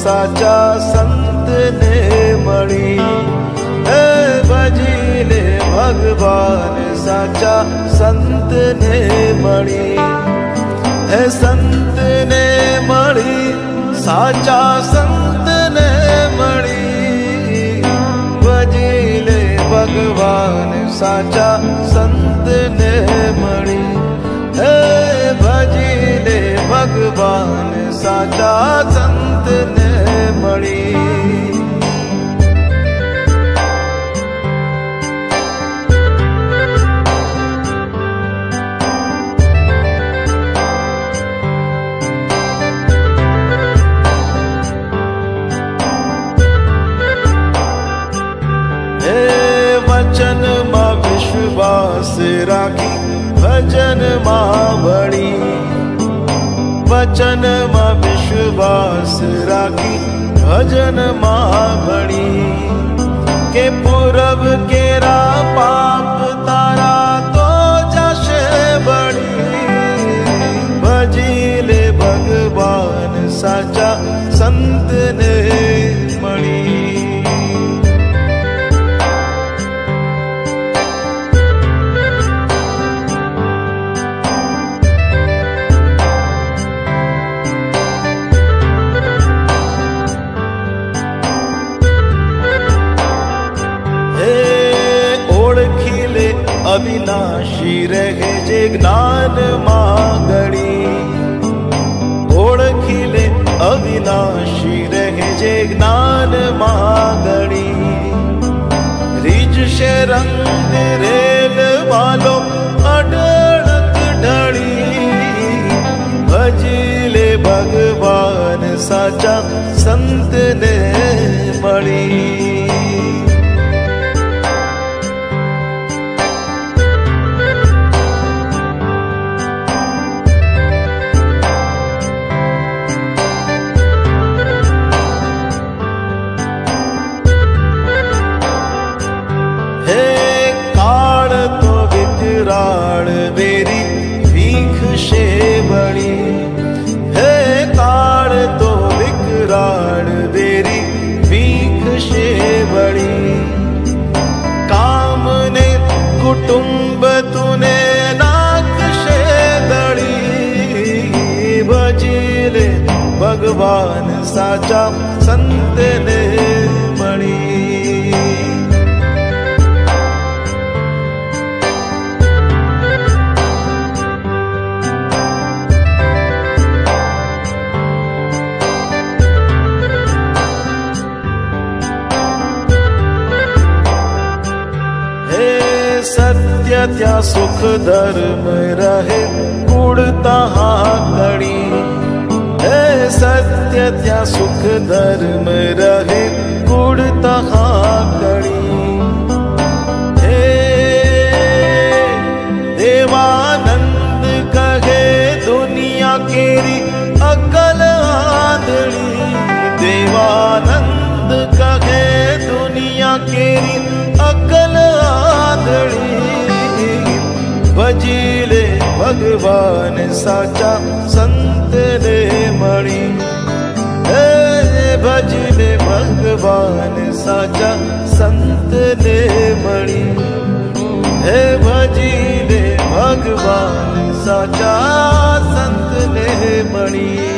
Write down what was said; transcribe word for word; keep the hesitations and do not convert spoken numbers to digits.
साचा संत ने मड़ी। हे भजिले भगवान साचा संत ने मड़ी। हे संत ने मड़ी साचा संत ने मड़ी। भजिले भगवान साचा संत ने मड़ी। हे भजिले भगवान साचा संत ने मड़ी। वचन मां विश्वास राखी भजन मां बड़ी। वचन मां विश्वास राखी भजन मां बड़ी। के पूरब केरा पाप तारा तो जशे बड़ी। भजिले भगवान साचा संत ने मड़ी। अविनाशी रहे जे ज्ञान मागड़ी। ओळखिले अविनाशी रहे जे ज्ञान मागड़ी। रिज से रंग रेल वालो अडळक ढड़ी। भजिले भगवान साचा संत ने मड़ी। विकराल बेरी भीख से बड़ी। हे काल तो विकराल बेरी भीख से बड़ी। काम ने कुटुंब तूने नाक से दड़ी। भजिले भगवान साचा संत ने मड़ी। सत्य त्या सुख धर्म रहे कूड़ तहाँ कड़ी। हे सत्य त्या सुख धर्म रहे कूड़ तहाँ कड़ी। हे देवानंद कहे दुनिया केरी अकल आंधड़ी। देवानंद कहे दुनिया केरी अकल आंधड़ी। भजिले भगवान साचा संत ने मड़ी। हे भजिले भगवान साचा संत ने मड़ी। हे भजिले भगवान साचा संत ने मड़ी।